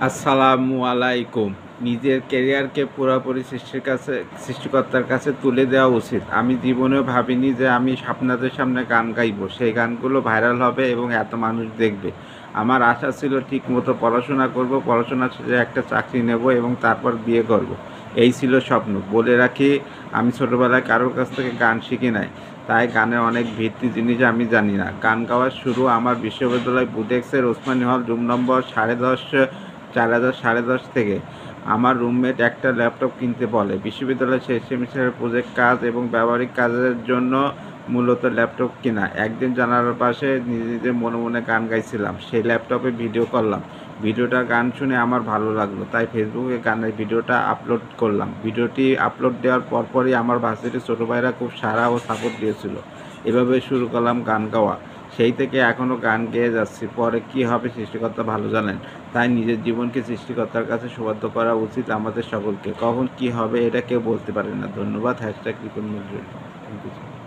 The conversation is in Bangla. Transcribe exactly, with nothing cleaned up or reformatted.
আসসালামু আলাইকুম। নিজের ক্যারিয়ারকে পুরোপুরি সৃষ্টির কাছে সৃষ্টিকর্তার কাছে তুলে দেওয়া উচিত। আমি জীবনেও ভাবিনি যে আমি আপনাদের সামনে গান গাইবো। সেই গানগুলো ভাইরাল হবে এবং এত মানুষ দেখবে। আমার আশা ছিল ঠিকমতো পড়াশোনা করব, পড়াশোনা শেষে একটা চাকরি নেব এবং তারপর বিয়ে করব। এই ছিল স্বপ্ন। বলে রাখি, আমি ছোটোবেলায় কারোর কাছ থেকে গান শিখি নাই। তাই গানের অনেক ভিত্তি জিনিস আমি জানি না। গান গাওয়া শুরু আমার বিশ্ববিদ্যালয় বুটেক্সের ওসমানী হল রুম নম্বর সাড়ে দশ চার হাজার সাড়ে দশ থেকে। আমার রুমমেট একটা ল্যাপটপ কিনতে বলে। বিশ্ববিদ্যালয়ের শেষ সেমিস্টারের প্রজেক্ট কাজ এবং ব্যবহারিক কাজের জন্য মূলত ল্যাপটপ কেনা। একদিন জানালার পাশে নিজে নিজে মনে মনে গান গাইছিলাম। সেই ল্যাপটপে ভিডিও করলাম। ভিডিওটা গান শুনে আমার ভালো লাগলো, তাই ফেসবুকে গানের ভিডিওটা আপলোড করলাম। ভিডিওটি আপলোড দেওয়ার পরপরই আমার ভার্সিটির ছোটো ভাইরা খুব সাড়া ও সাপোর্ট দিয়েছিল। এভাবে শুরু করলাম গান গাওয়া। সেই থেকে এখনও গান গেয়ে যাচ্ছি। পরে কী হবে সৃষ্টিকর্তা ভালো জানেন। তাই নিজের জীবনকে সৃষ্টিকর্তার কাছে সুবাদ্য করা উচিত আমাদের সকলকে। কখন কী হবে এটা কেউ বলতে পারে না। ধন্যবাদ। Hashtag Ripon Nazrul. Thank you.